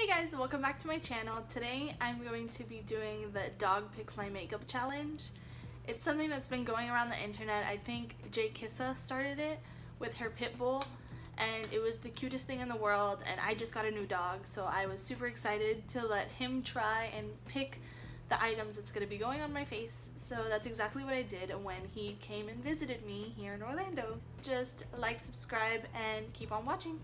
guys, welcome back to my channel. Today I'm going to be doing the Dog Picks My Makeup challenge. It's something that's been going around the internet. I think Jay Kissa started it with her pit bull and it was the cutest thing in the world, and I just got a new dog, so I was super excited to let him try and pick the items that's going to be going on my face. So that's exactly what I did when he came and visited me here in Orlando. Just like, subscribe, and keep on watching.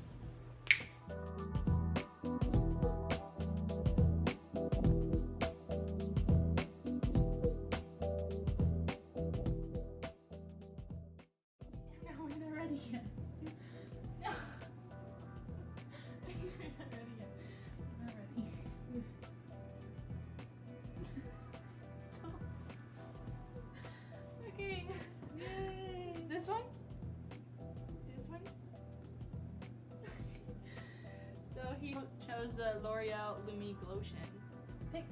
Okay. Yay. This one? This one? So he chose the L'Oreal Lumi Glotion. Pick.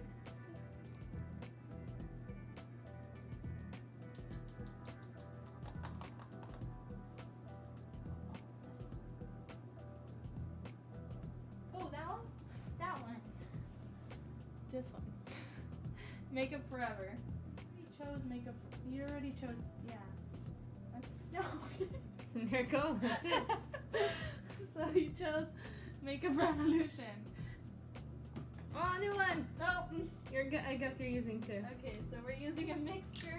Oh, that one? That one. This one. Makeup Forever. Chose makeup. You already chose. Yeah. No. There it goes. That's it. So you chose Makeup Revolution. Oh, new one. Oh. You're good. I guess you're using two. Okay, so we're using a mixture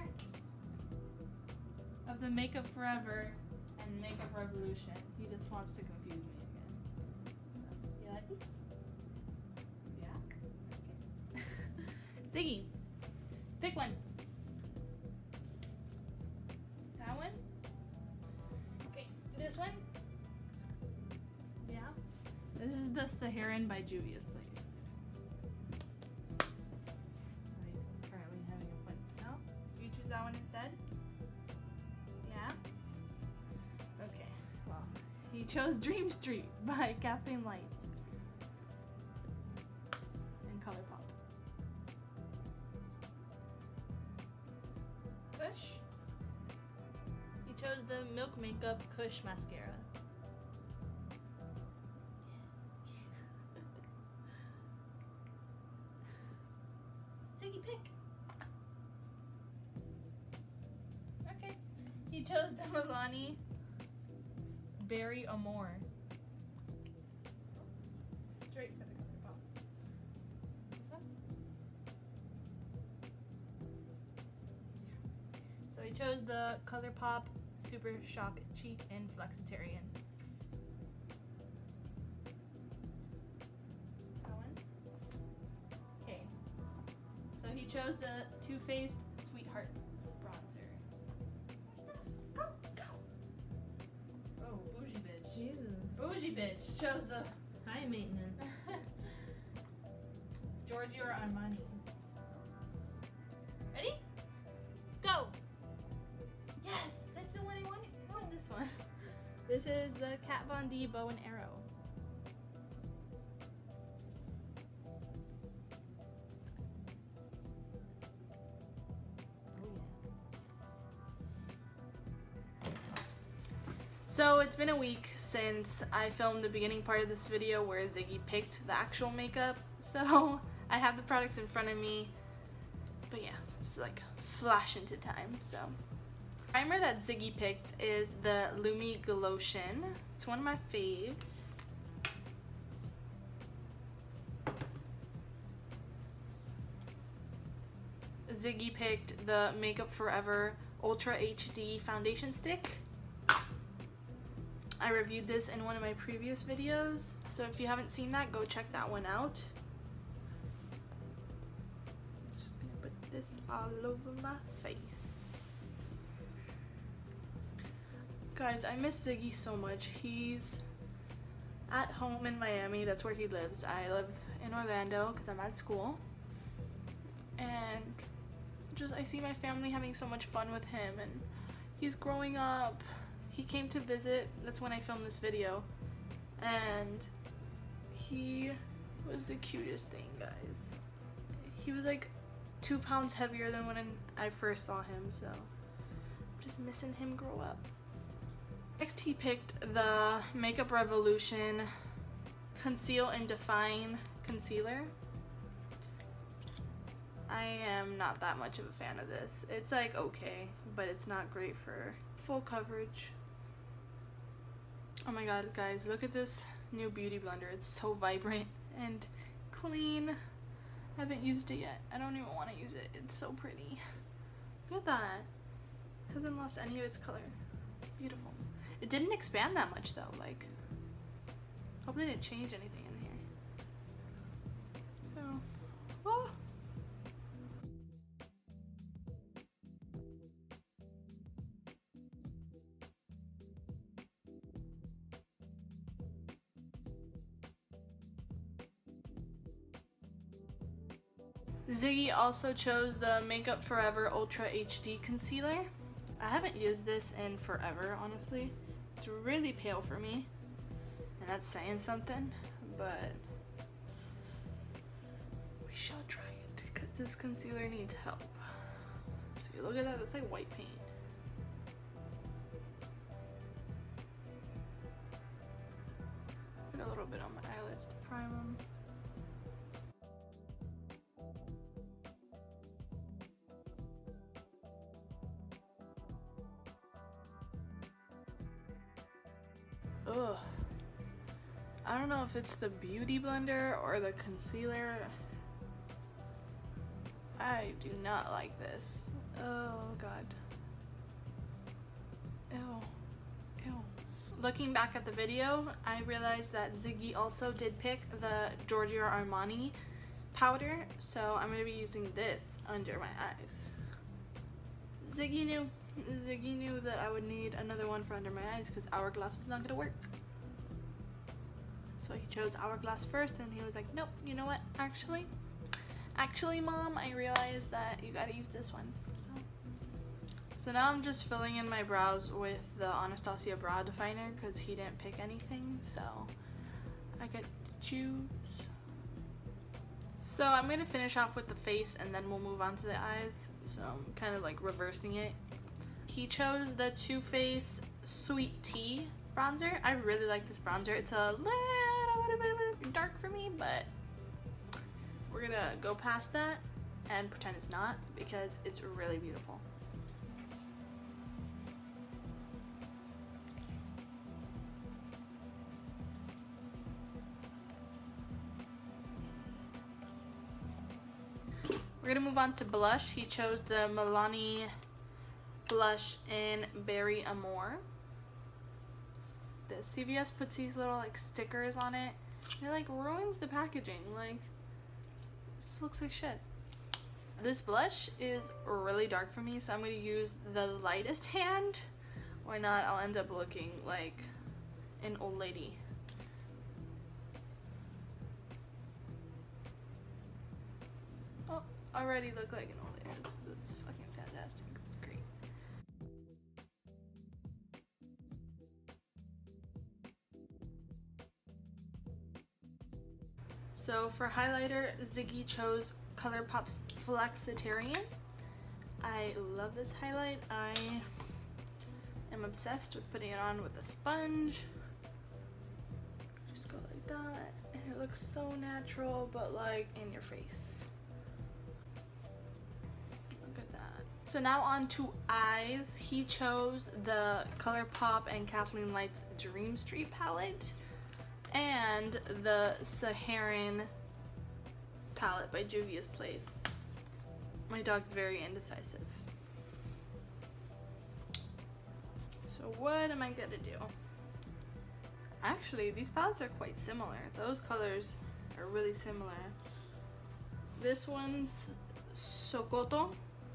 of the Makeup Forever and Makeup Revolution. He just wants to confuse me again. You like these? Yeah. Okay. Ziggy, pick one. That one? Okay, this one? Yeah. This is the Saharan by Juvia's Place. Oh, he's currently having a fun. No? You choose that one instead? Yeah? Okay, well, he chose Dream Street by Kathleen Lights and ColourPop. Kush? He chose the Milk Makeup Kush Mascara. Ziggy, pick. Okay. He chose the Milani Berry Amore. Straight for the ColourPop. This one? Yeah. So he chose the ColourPop Super Shock Cheek and Flexitarian. That one? Okay. So he chose the Too Faced Sweethearts bronzer. Go, go! Oh, bougie bitch. Jesus. Bougie bitch chose the High maintenance. Giorgio Armani. Ready? Go! Yes, that's the one I wanted. What was this one? This is the Kat Von D Bow and Arrow. So it's been a week since I filmed the beginning part of this video where Ziggy picked the actual makeup. So I have the products in front of me, but yeah, it's like flash into time. So the primer that Ziggy picked is the Lumi Glotion. It's one of my faves. Ziggy picked the Makeup Forever Ultra HD Foundation Stick. I reviewed this in one of my previous videos, so if you haven't seen that, go check that one out. Just gonna put this all over my face. Guys, I miss Ziggy so much. He's at home in Miami, that's where he lives. I live in Orlando because I'm at school. And just I see my family having so much fun with him, and he's growing up. He came to visit, that's when I filmed this video, and he was the cutest thing, guys. He was like 2 pounds heavier than when I first saw him, so I'm just missing him grow up. Next he picked the Makeup Revolution Conceal and Define Concealer. I am not that much of a fan of this. It's like okay, but it's not great for full coverage. Oh my god, guys, look at this new beauty blender. It's so vibrant and clean. I haven't used it yet. I don't even want to use it. It's so pretty. Look at that. It hasn't lost any of its color. It's beautiful. It didn't expand that much though. Like, hope they didn't change anything in here. So, oh. Ziggy also chose the Makeup Forever Ultra HD Concealer. I haven't used this in forever, honestly. It's really pale for me, and that's saying something, but we shall try it because this concealer needs help. See, look at that, it's like white paint. Put a little bit on my eyelids to prime them. Ugh. I don't know if it's the beauty blender or the concealer. I do not like this. Oh god. Ew. Ew. Looking back at the video, I realized that Ziggy also did pick the Giorgio Armani powder, so I'm going to be using this under my eyes. Ziggy knew that I would need another one for under my eyes because Hourglass was not going to work. So he chose Hourglass first, and he was like, nope, you know what, actually Mom, I realized that you gotta use this one. So now I'm just filling in my brows with the Anastasia Brow Definer because he didn't pick anything, so I get to choose. So I'm gonna finish off with the face and then we'll move on to the eyes. So I'm kind of like reversing it. He chose the Too Faced Sweet Tea bronzer. I really like this bronzer. It's a little bit dark for me, but we're gonna go past that and pretend it's not because it's really beautiful. We're gonna move on to blush. He chose the Milani blush in Berry Amore. The CVS puts these little like stickers on it. It like ruins the packaging. Like, this looks like shit. This blush is really dark for me, so I'm gonna use the lightest hand. Why not? I'll end up looking like an old lady. Oh, already look like an old lady. That's fucking fantastic. It's great. So for highlighter, Ziggy chose ColourPop's Flexitarian. I love this highlight. I am obsessed with putting it on with a sponge. Just go like that. And it looks so natural, but like in your face. Look at that. So now on to eyes. He chose the ColourPop and Kathleen Light's Dream Street palette and the Saharan palette by Juvia's Place. My dog's very indecisive. So what am I gonna do? Actually, these palettes are quite similar. Those colors are really similar. This one's Sokoto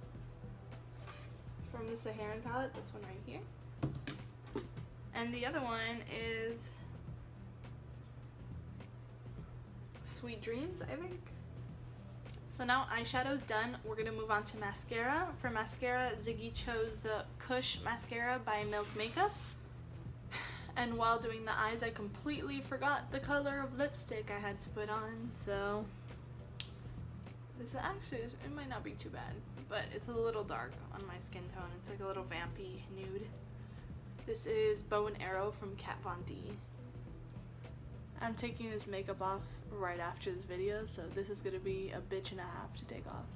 from the Saharan palette, this one right here. And the other one is Sweet Dreams, I think. So now eyeshadow's done. We're gonna move on to mascara. For mascara, Ziggy chose the Kush mascara by Milk Makeup. And while doing the eyes, I completely forgot the color of lipstick I had to put on. So this actually is, it might not be too bad, but it's a little dark on my skin tone. It's like a little vampy nude. This is Bow and Arrow from Kat Von D. I'm taking this makeup off right after this video, so this is gonna be a bitch and a half to take off.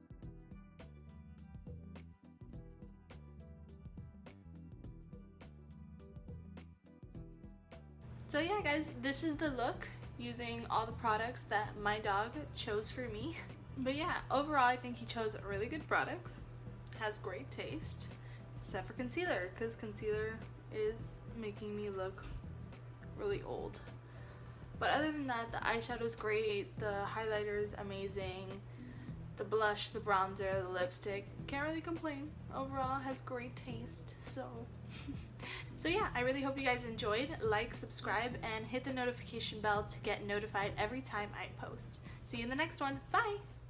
So yeah guys, this is the look using all the products that my dog chose for me. But yeah, overall I think he chose really good products, has great taste, except for concealer, because concealer is making me look really old. But other than that, the eyeshadow is great, the highlighter is amazing, the blush, the bronzer, the lipstick, can't really complain. Overall has great taste, so so yeah, I really hope you guys enjoyed. Like, subscribe, and hit the notification bell to get notified every time I post. See you in the next one. Bye!